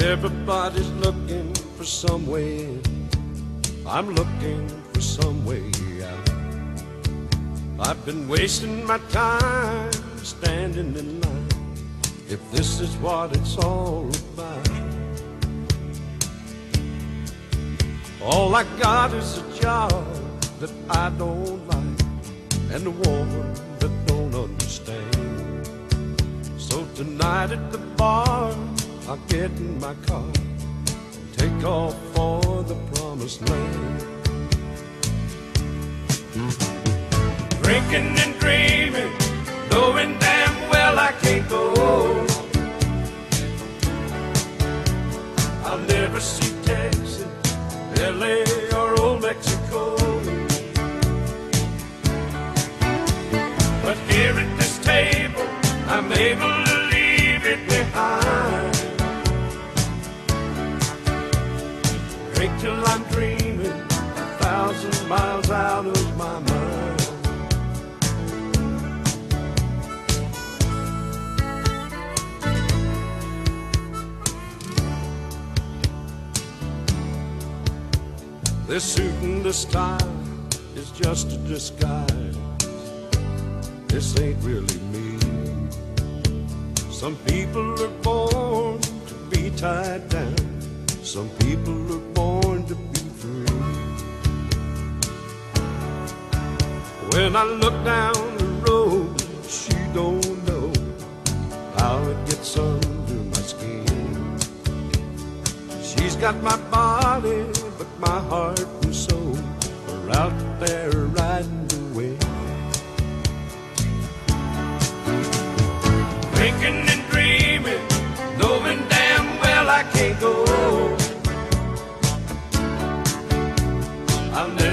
Everybody's looking for some way. I'm looking for some way out. I've been wasting my time standing in line, if this is what it's all about. All I got is a job that I don't like, and a woman that don't understand. So tonight at the bar, I'll get in my car, take off for the promised land. Drinking and dreaming, knowing damn well I can't go. I'll never see Texas, LA, or old Mexico. But here at this table, I'm able to leave it behind. Drink till I'm dreaming 1,000 miles out of my mind. This suit and this tie is just a disguise. This ain't really me. Some people are born to be tied down. Some people are born to be free. When I look down the road, she don't know how it gets under my skin. She's got my body, but my heart and soul are out there riding the wind. Drinking and dreaming, knowing damn well I can't go. I'll never